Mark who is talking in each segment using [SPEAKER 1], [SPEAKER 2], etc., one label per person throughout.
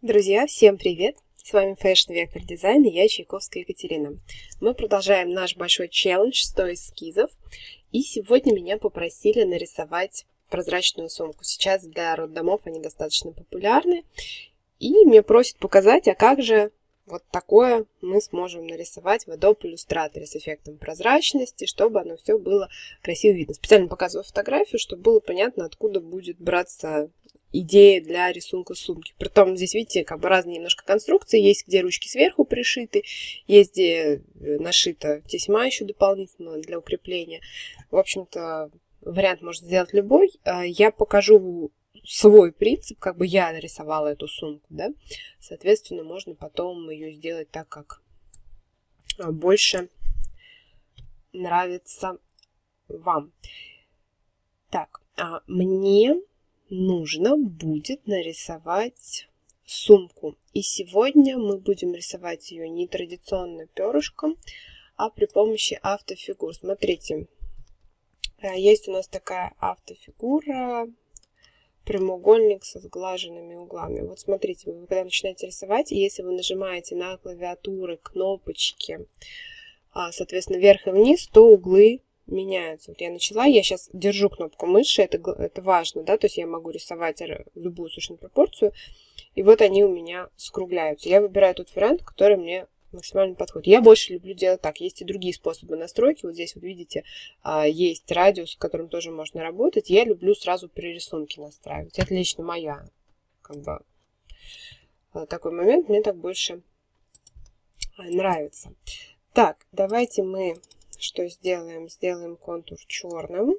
[SPEAKER 1] Друзья, всем привет! С вами Fashion Vector Design и я, Чайковская Екатерина. Мы продолжаем наш большой челлендж 100 эскизов. И сегодня меня попросили нарисовать прозрачную сумку. Сейчас для роддомов они достаточно популярны. И меня просят показать, а как же вот такое мы сможем нарисовать в Adobe Illustrator с эффектом прозрачности, чтобы оно все было красиво видно. Специально показываю фотографию, чтобы было понятно, откуда будет браться идея для рисунка сумки. Притом здесь, видите, как бы разные немножко конструкции. Есть, где ручки сверху пришиты, есть, где нашита тесьма еще дополнительно для укрепления. В общем-то, вариант можно сделать любой. Я покажу свой принцип, как бы я нарисовала эту сумку, да. Соответственно, можно потом ее сделать так, как больше нравится вам. Так, мне нужно будет нарисовать сумку. И сегодня мы будем рисовать ее не традиционно перышком, а при помощи автофигур. Смотрите, есть у нас такая автофигура, прямоугольник со сглаженными углами. Вот смотрите, вы когда начинаете рисовать, и если вы нажимаете на клавиатуры кнопочки, соответственно, вверх и вниз, то углы меняются. Вот я начала, я сейчас держу кнопку мыши, это важно, да, то есть я могу рисовать любую сущную пропорцию, и вот они у меня скругляются. Я выбираю тот вариант, который мне максимально подходит. Я больше люблю делать так. Есть и другие способы настройки. Вот здесь вот видите, есть радиус, с которым тоже можно работать. Я люблю сразу при рисунке настраивать. Это лично моя, как бы, такой момент. Мне так больше нравится. Так, давайте мы что сделаем? Сделаем контур черным.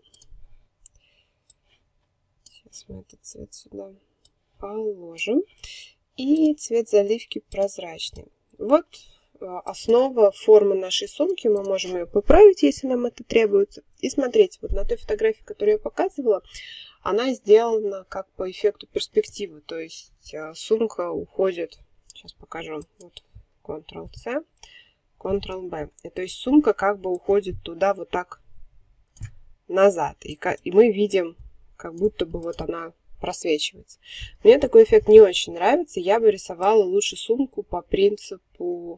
[SPEAKER 1] Сейчас мы этот цвет сюда положим. И цвет заливки прозрачный. Вот основа формы нашей сумки. Мы можем ее поправить, если нам это требуется. И смотрите, вот на той фотографии, которую я показывала, она сделана как по эффекту перспективы. То есть сумка уходит, сейчас покажу, вот Ctrl-C, Ctrl-B. То есть сумка как бы уходит туда вот так назад. И мы видим, как будто бы вот она просвечивается. Мне такой эффект не очень нравится. Я бы рисовала лучше сумку по принципу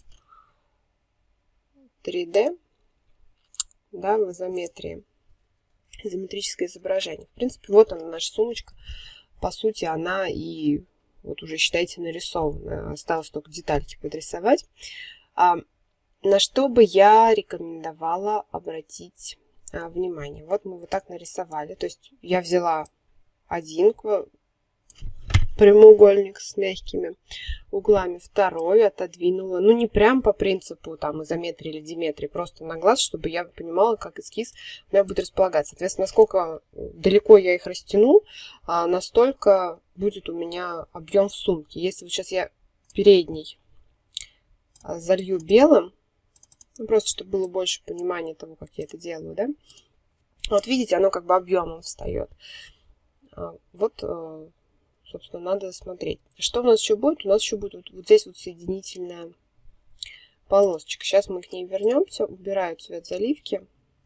[SPEAKER 1] 3D, да, в изометрии. Изометрическое изображение. В принципе, вот она, наша сумочка. По сути, она и вот уже, считайте, нарисована. Осталось только детальки подрисовать. На что бы я рекомендовала обратить внимание. Вот мы вот так нарисовали. То есть я взяла один прямоугольник с мягкими углами, второй отодвинула. Ну, не прям по принципу там изометрии или диметрии, просто на глаз, чтобы я понимала, как эскиз у меня будет располагаться. Соответственно, насколько далеко я их растяну, настолько будет у меня объем в сумке. Если вот сейчас я передний залью белым, ну, просто чтобы было больше понимания того, как я это делаю, да. Вот видите, оно как бы объемом встает. Вот, собственно, надо смотреть. Что у нас еще будет? У нас еще будет вот здесь вот соединительная полосочка. Сейчас мы к ней вернемся. Убираю цвет заливки.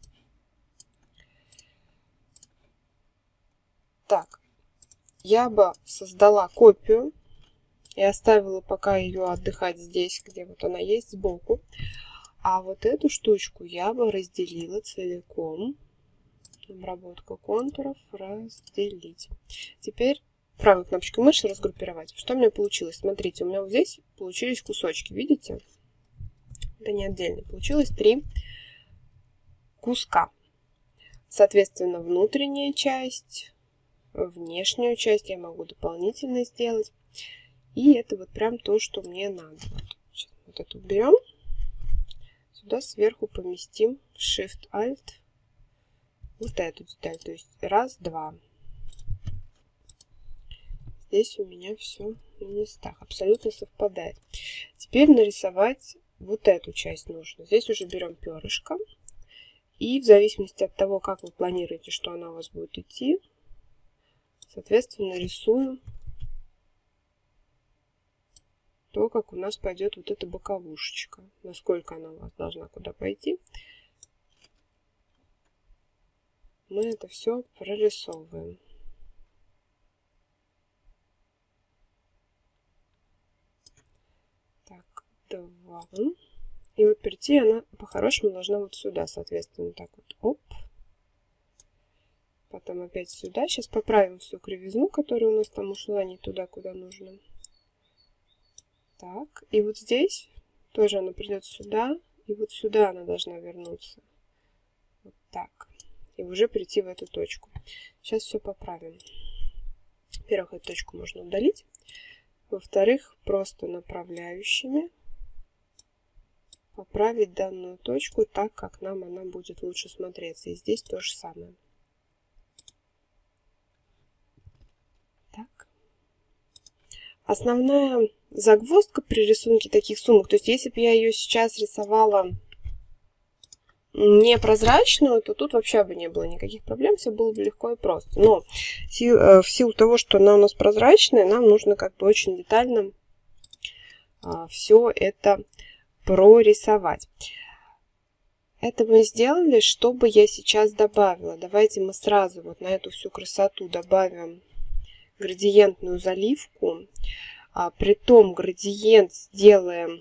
[SPEAKER 1] Так, я бы создала копию и оставила пока ее отдыхать здесь, где вот она есть, сбоку. А вот эту штучку я бы разделила целиком. Обработка контуров, разделить. Теперь правой кнопочкой мыши разгруппировать. Что у меня получилось? Смотрите, у меня вот здесь получились кусочки, видите? Это не отдельно. Получилось 3 куска. Соответственно, внутренняя часть, внешнюю часть я могу дополнительно сделать. И это вот прям то, что мне надо. Вот это уберем. Сюда сверху поместим Shift-Alt. Вот эту деталь. То есть раз, два. Здесь у меня все на местах. Абсолютно совпадает. Теперь нарисовать вот эту часть нужно. Здесь уже берем перышко. И в зависимости от того, как вы планируете, что она у вас будет идти, соответственно, рисуем то, как у нас пойдет вот эта боковушечка. Насколько она у вас должна куда пойти. Мы это все прорисовываем. Так, 2. И вот прийти она по-хорошему должна вот сюда, соответственно, так вот, оп. Потом опять сюда. Сейчас поправим всю кривизну, которая у нас там ушла не туда, куда нужно. Так, и вот здесь тоже она придет сюда, и вот сюда она должна вернуться. Вот так. И уже прийти в эту точку. Сейчас все поправим. Во-первых, эту точку можно удалить. Во-вторых, просто направляющими поправить данную точку так, как нам она будет лучше смотреться. И здесь то же самое. Так. Основная загвоздка при рисунке таких сумок, то есть если бы я ее сейчас рисовала непрозрачную, то тут вообще бы не было никаких проблем, все было бы легко и просто. Но в силу того, что она у нас прозрачная, нам нужно как бы очень детально все это прорисовать. Это мы сделали, чтобы я сейчас добавила. Давайте мы сразу вот на эту всю красоту добавим градиентную заливку. Притом градиент сделаем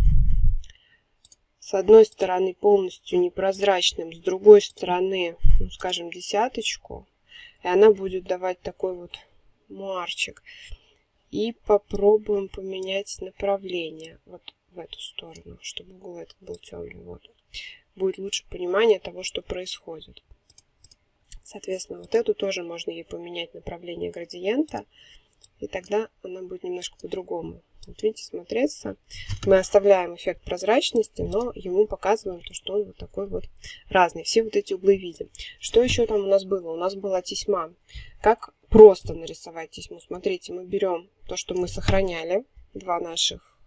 [SPEAKER 1] с одной стороны полностью непрозрачным, с другой стороны, ну, скажем, десяточку. И она будет давать такой вот муарчик. И попробуем поменять направление вот в эту сторону, чтобы угол этот был темный. Вот. Будет лучше понимание того, что происходит. Соответственно, вот эту тоже можно ей поменять направление градиента. И тогда она будет немножко по-другому. Вот видите, смотреться. Мы оставляем эффект прозрачности, но ему показываем то, что он вот такой вот разный. Все вот эти углы видим. Что еще там у нас было? У нас была тесьма. Как просто нарисовать тесьму? Смотрите, мы берем то, что мы сохраняли. Два наших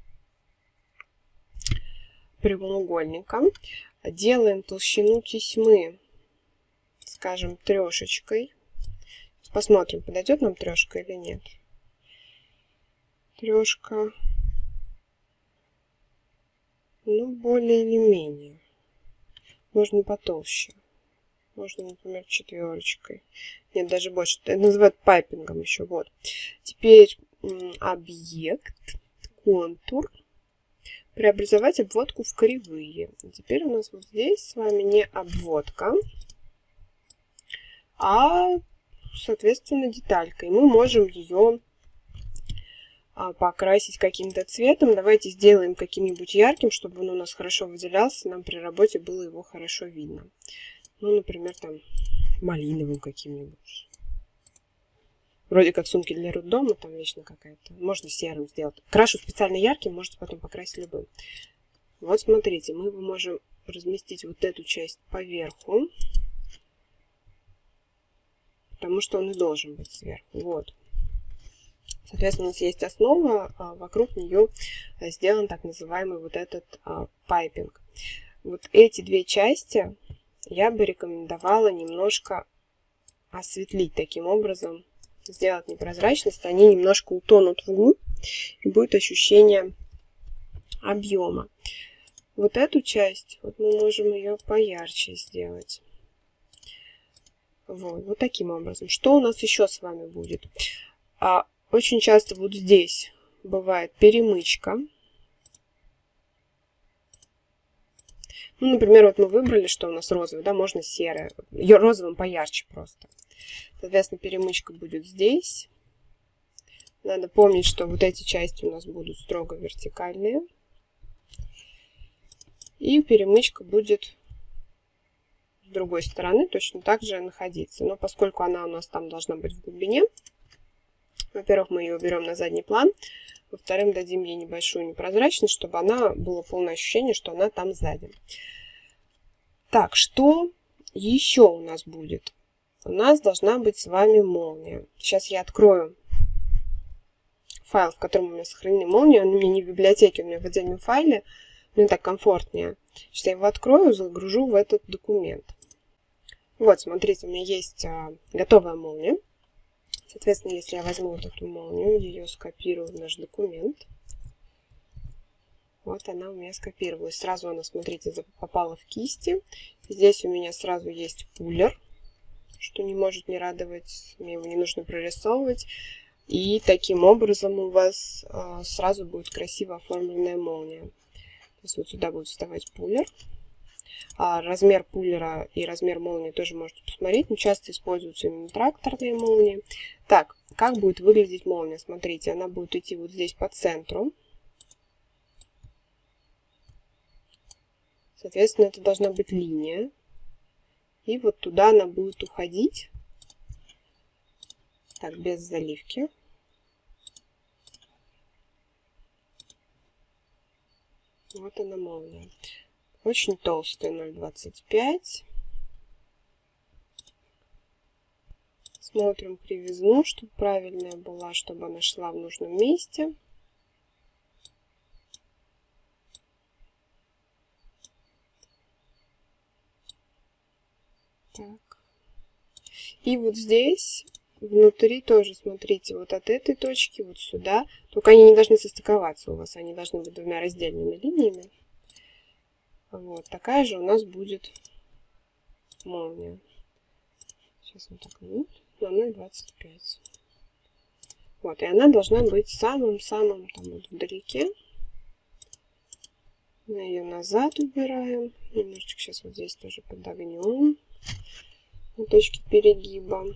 [SPEAKER 1] прямоугольника. Делаем толщину тесьмы, скажем, 3. Посмотрим, подойдет нам 3 или нет. 3, ну, более или менее. Можно потолще. Можно, например, 4. Нет, даже больше. Это называют пайпингом еще. Вот. Теперь объект, контур. Преобразовать обводку в кривые. Теперь у нас вот здесь с вами не обводка, а, соответственно, деталька. И мы можем ее покрасить каким-то цветом. Давайте сделаем каким-нибудь ярким, чтобы он у нас хорошо выделялся. Нам при работе было его хорошо видно. Ну, например, там малиновым каким-нибудь. Вроде как сумки для роддома, там вечно какая-то. Можно серым сделать. Крашу специально ярким, можете потом покрасить любым. Вот смотрите, мы его можем разместить вот эту часть поверху. Потому что он и должен быть сверху. Вот. Соответственно, у нас есть основа, вокруг нее сделан так называемый вот этот пайпинг. Вот эти две части я бы рекомендовала немножко осветлить таким образом. Сделать непрозрачность, они немножко утонут в углу, и будет ощущение объема. Вот эту часть, вот мы можем ее поярче сделать. Вот таким образом. Что у нас еще с вами будет? Очень часто вот здесь бывает перемычка. Ну, например, вот мы выбрали, что у нас розовый, да, можно серое. Розовым поярче просто. Соответственно, перемычка будет здесь. Надо помнить, что вот эти части у нас будут строго вертикальные. И перемычка будет с другой стороны точно так же находиться. Но поскольку она у нас там должна быть в глубине, во-первых, мы ее уберем на задний план. Во-вторых, дадим ей небольшую непрозрачность, чтобы она было полное ощущение, что она там сзади. Так, что еще у нас будет? У нас должна быть с вами молния. Сейчас я открою файл, в котором у меня сохранены молнии. Он у меня не в библиотеке, у меня в отдельном файле. Мне так комфортнее. Сейчас я его открою, загружу в этот документ. Вот, смотрите, у меня есть готовая молния. Соответственно, если я возьму вот эту молнию, ее скопирую в наш документ. Вот она у меня скопировалась. Сразу она, смотрите, попала в кисти. Здесь у меня сразу есть пулер, что не может не радовать. Мне его не нужно прорисовывать. И таким образом у вас сразу будет красиво оформленная молния. То есть вот сюда будет вставать пуллер. Размер пуллера и размер молнии тоже можете посмотреть. Но часто используются именно тракторные молнии. Так, как будет выглядеть молния? Смотрите, она будет идти вот здесь по центру. Соответственно, это должна быть линия. И вот туда она будет уходить. Так, без заливки. Вот она молния. Очень толстая, 0,25. Смотрим кривизну, чтобы правильная была, чтобы она шла в нужном месте. Так. И вот здесь внутри тоже, смотрите, вот от этой точки вот сюда. Только они не должны состыковаться у вас, они должны быть двумя раздельными линиями. Вот, такая же у нас будет молния. Сейчас вот так на 0,25. Вот, и она должна быть самым-самым там вот вдалеке. Мы ее назад убираем. Немножечко сейчас вот здесь тоже подогнем. На точке перегиба.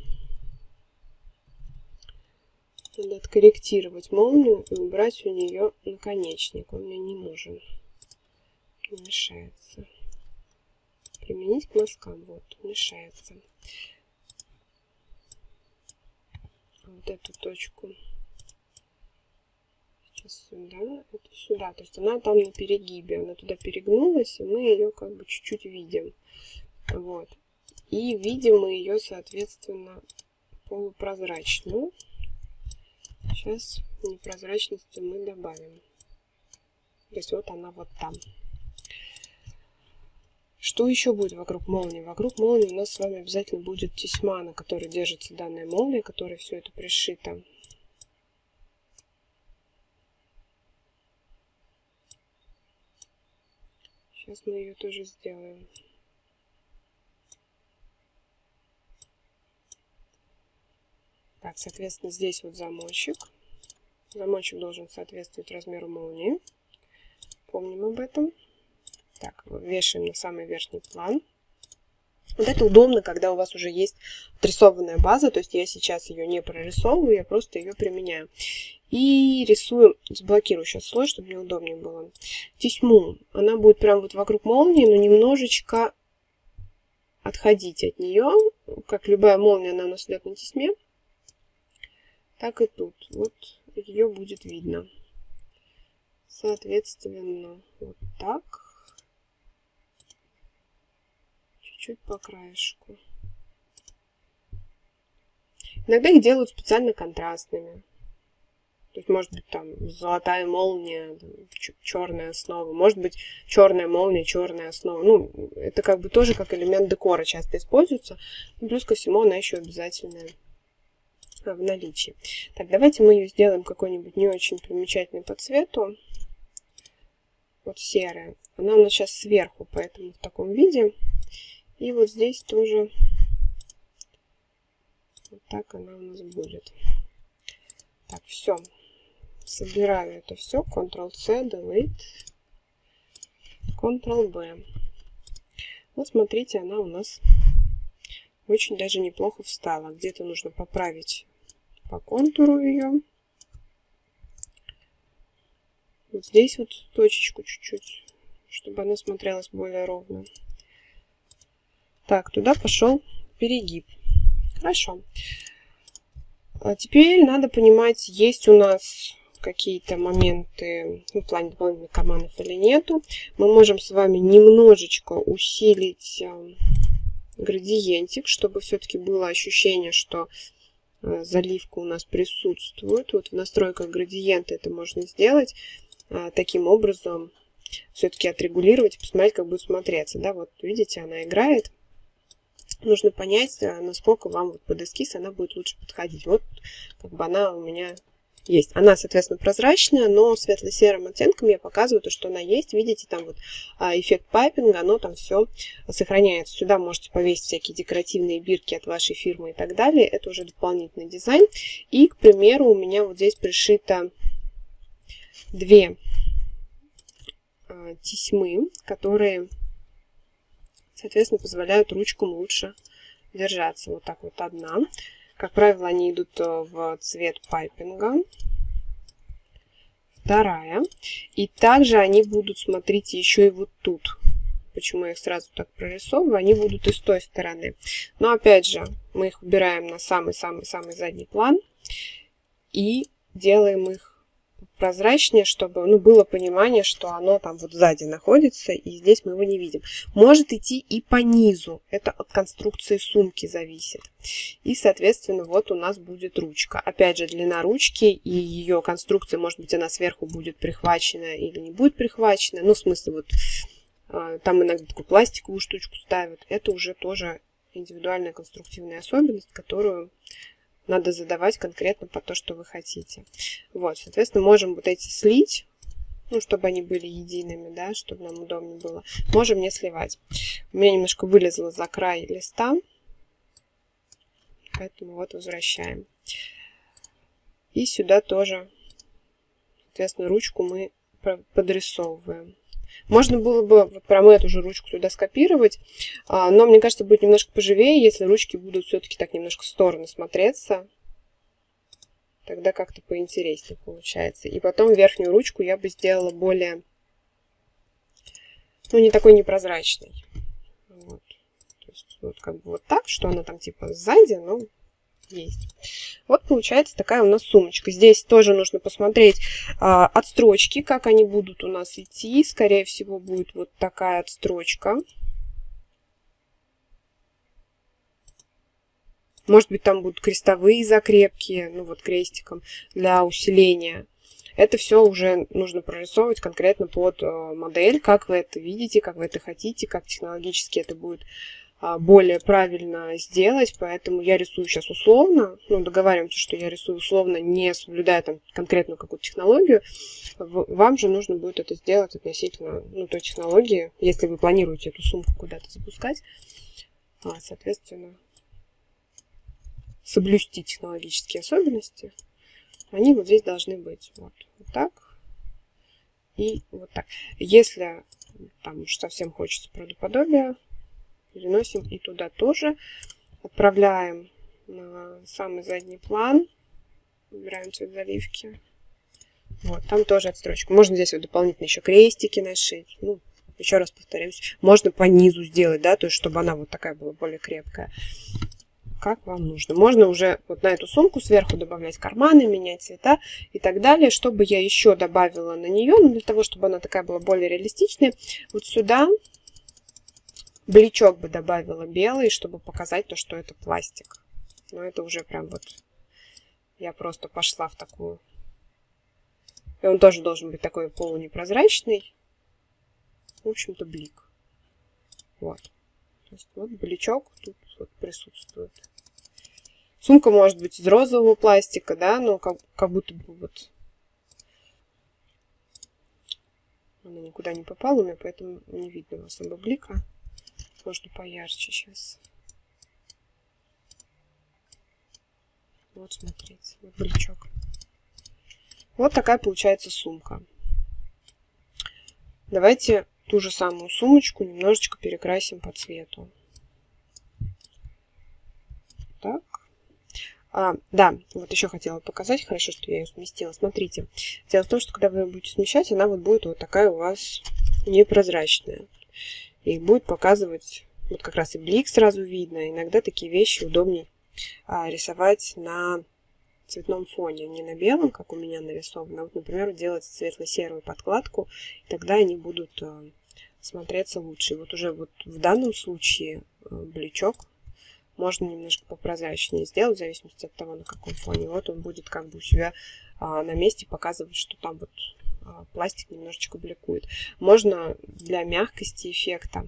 [SPEAKER 1] Надо откорректировать молнию и убрать у нее наконечник. Он мне не нужен. Не мешается. Применить к мазкам. Вот, мешается. Вот эту точку. Сейчас сюда, это сюда. То есть она там на перегибе. Она туда перегнулась, и мы ее как бы чуть-чуть видим. Вот. И видим мы ее, соответственно, полупрозрачную. Сейчас непрозрачности мы добавим. То есть вот она вот там. Что еще будет вокруг молнии? Вокруг молнии у нас с вами обязательно будет тесьма, на которой держится данная молния, которой все это пришито. Сейчас мы ее тоже сделаем. Так, соответственно, здесь вот замочек. Замочек должен соответствовать размеру молнии. Помним об этом. Так, вешаем на самый верхний план. Вот это удобно, когда у вас уже есть отрисованная база. То есть я сейчас ее не прорисовываю, я просто ее применяю. И рисую, заблокирую сейчас слой, чтобы мне удобнее было. Тесьму. Она будет прям вот вокруг молнии, но немножечко отходить от нее. Как любая молния, она у нас идет на тесьме. Так и тут. Вот ее будет видно. Соответственно, вот так. Чуть-чуть по краешку. Иногда их делают специально контрастными. То есть, может быть, там золотая молния, черная основа. Может быть, черная молния, черная основа. Ну, это как бы тоже как элемент декора часто используется. И плюс ко всему она еще обязательная в наличии. Так, давайте мы ее сделаем какой-нибудь не очень примечательный по цвету. Вот серая. Она у нас сейчас сверху, поэтому в таком виде. И вот здесь тоже вот так она у нас будет. Так, все. Собираю это все. Ctrl-C, Delete, Ctrl-B. Вот смотрите, она у нас очень даже неплохо встала. Где-то нужно поправить по контуру ее. Вот здесь вот точечку чуть-чуть, чтобы она смотрелась более ровно. Так, туда пошел перегиб. Хорошо. А теперь надо понимать, есть у нас какие-то моменты в плане дополнительных карманов или нету. Мы можем с вами немножечко усилить градиентик, чтобы все-таки было ощущение, что заливка у нас присутствует. Вот в настройках градиента это можно сделать. Таким образом все-таки отрегулировать и посмотреть, как будет смотреться. Да, вот видите, она играет. Нужно понять, насколько вам вот под эскиз она будет лучше подходить. Вот как бы она у меня есть. Она, соответственно, прозрачная, но светло-серым оттенком я показываю то, что она есть. Видите, там вот эффект пайпинга, оно там все сохраняется. Сюда можете повесить всякие декоративные бирки от вашей фирмы и так далее. Это уже дополнительный дизайн. И, к примеру, у меня вот здесь пришито две тесьмы, которые, соответственно, позволяют ручкам лучше держаться. Вот так вот одна. Как правило, они идут в цвет пайпинга. Вторая. И также они будут, смотрите, еще и вот тут. Почему я их сразу так прорисовываю? Они будут и с той стороны. Но опять же, мы их убираем на самый-самый-самый задний план. И делаем их прозрачнее, чтобы было понимание, что оно там вот сзади находится, и здесь мы его не видим. Может идти и по низу. Это от конструкции сумки зависит. И, соответственно, вот у нас будет ручка. Опять же, длина ручки и ее конструкция, может быть, она сверху будет прихвачена или не будет прихвачена. Ну, в смысле, вот там иногда такую пластиковую штучку ставят. Это уже тоже индивидуальная конструктивная особенность, которую надо задавать конкретно по то, что вы хотите. Вот, соответственно, можем вот эти слить, ну, чтобы они были едиными, да, чтобы нам удобнее было. Можем не сливать. У меня немножко вылезло за край листа, поэтому вот возвращаем. И сюда тоже, соответственно, ручку мы подрисовываем. Можно было бы вот прям эту же ручку туда скопировать, но мне кажется, будет немножко поживее, если ручки будут все-таки так немножко в сторону смотреться. Тогда как-то поинтереснее получается. И потом верхнюю ручку я бы сделала более, ну, не такой непрозрачной. Вот. То есть вот как бы вот так, что она там типа сзади, но есть. Вот получается такая у нас сумочка. Здесь тоже нужно посмотреть отстрочки, как они будут у нас идти. Скорее всего, будет вот такая отстрочка. Может быть, там будут крестовые закрепки, ну вот крестиком для усиления. Это все уже нужно прорисовывать конкретно под модель, как вы это видите, как вы это хотите, как технологически это будет более правильно сделать, поэтому я рисую сейчас условно, ну, договариваемся, что я рисую условно, не соблюдая там конкретную какую-то технологию. Вам же нужно будет это сделать относительно, ну, той технологии, если вы планируете эту сумку куда-то запускать, соответственно, соблюсти технологические особенности, они вот здесь должны быть. Вот так и вот так. Если там уж совсем хочется правдоподобия, переносим и туда тоже. Отправляем на самый задний план. Выбираем цвет заливки. Вот, там тоже отстрочка. Можно здесь вот дополнительно еще крестики нашить. Ну, еще раз повторюсь. Можно по низу сделать, да, то есть, чтобы она вот такая была более крепкая. Как вам нужно. Можно уже вот на эту сумку сверху добавлять карманы, менять цвета и так далее. Чтобы я еще добавила на нее, ну, для того, чтобы она такая была более реалистичная, вот сюда бличок бы добавила белый, чтобы показать то, что это пластик. Но это уже прям вот я просто пошла в такую. И он тоже должен быть такой полунепрозрачный. В общем-то, блик. Вот. То есть вот бличок тут вот присутствует. Сумка может быть из розового пластика, да, но как будто бы вот она никуда не попала у меня, поэтому не видно особо блика. Можно поярче сейчас. Вот, смотрите, вот бличок. Вот такая получается сумка. Давайте ту же самую сумочку немножечко перекрасим по цвету. Так. Да, вот еще хотела показать. Хорошо, что я ее сместила. Смотрите. Дело в том, что когда вы будете смещать, она вот будет вот такая у вас непрозрачная. И будет показывать, вот как раз и блик сразу видно. Иногда такие вещи удобнее рисовать на цветном фоне, не на белом, как у меня нарисовано. Вот, например, делать светло-серую подкладку, и тогда они будут смотреться лучше. Вот уже вот в данном случае бличок можно немножко попрозрачнее сделать, в зависимости от того, на каком фоне. Вот он будет как бы у себя на месте показывать, что там вот пластик немножечко бликует. Можно для мягкости эффекта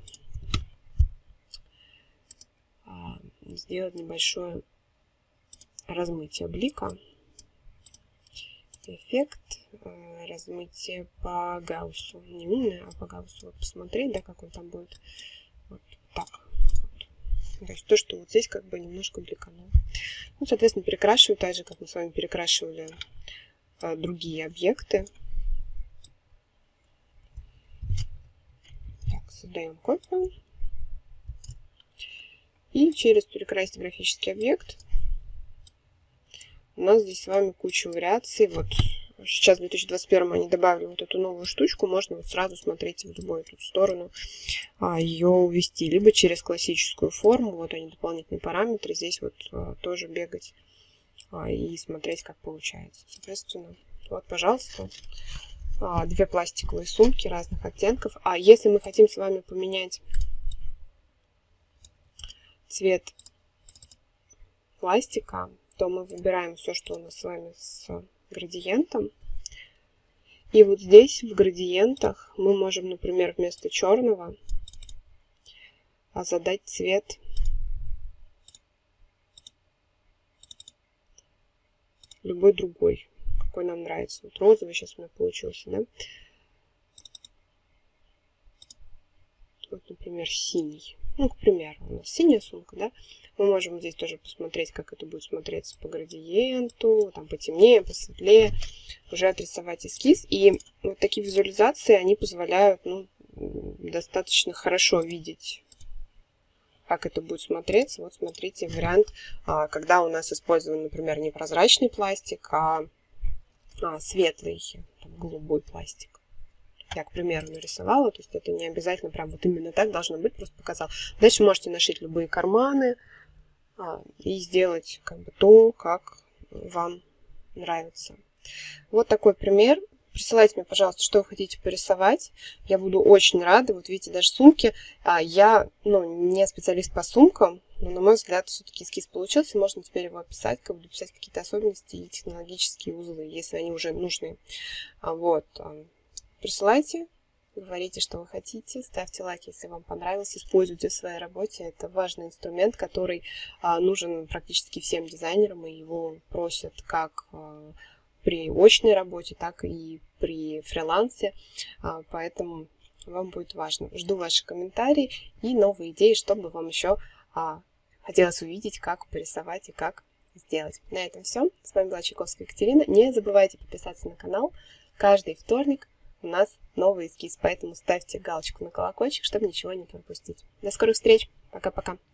[SPEAKER 1] сделать небольшое размытие блика. эффект размытия по Гауссу. Не умный, а по Гауссу. Вот посмотреть, да, как он там будет. Вот так. Вот. То есть то, что вот здесь как бы немножко бликануло. Ну, соответственно, перекрашиваю так же, как мы с вами перекрашивали другие объекты. Так, создаем копию. И через перекрасить графический объект у нас здесь с вами куча вариаций. Вот сейчас в 2021 они добавили вот эту новую штучку. Можно вот сразу смотреть в любую эту сторону ее увести. Либо через классическую форму. Вот они, дополнительные параметры. Здесь вот тоже бегать и смотреть, как получается. Соответственно, вот, пожалуйста, две пластиковые сумки разных оттенков. А если мы хотим с вами поменять цвет пластика, то мы выбираем все, что у нас с вами с градиентом. И вот здесь в градиентах мы можем, например, вместо черного задать цвет любой другой, какой нам нравится. Вот розовый сейчас у меня получился, да? Вот, например, синий. Ну, к примеру, у нас синяя сумка, да? Мы можем здесь тоже посмотреть, как это будет смотреться по градиенту, там потемнее, посветлее, уже отрисовать эскиз. И вот такие визуализации, они позволяют, ну, достаточно хорошо видеть, как это будет смотреться. Вот смотрите вариант, когда у нас использован, например, не прозрачный пластик, а светлый, там, голубой пластик. Я, к примеру, нарисовала, то есть это не обязательно прям вот именно так должно быть, просто показал. Дальше можете нашить любые карманы и сделать как бы то, как вам нравится. Вот такой пример. Присылайте мне, пожалуйста, что вы хотите порисовать. Я буду очень рада. Вот видите, даже сумки. Я не специалист по сумкам, но, на мой взгляд, все-таки эскиз получился. Можно теперь его описать, как буду писать какие-то особенности и технологические узлы, если они уже нужны. Вот. Присылайте, говорите, что вы хотите, ставьте лайк, если вам понравилось, используйте в своей работе. Это важный инструмент, который нужен практически всем дизайнерам, и его просят как при очной работе, так и при фрилансе, поэтому вам будет важно. Жду ваши комментарии и новые идеи, чтобы вам еще хотелось увидеть, как порисовать и как сделать. На этом все. С вами была Чайковская Екатерина. Не забывайте подписаться на канал. Каждый вторник у нас новый эскиз, поэтому ставьте галочку на колокольчик, чтобы ничего не пропустить. До скорых встреч. Пока-пока.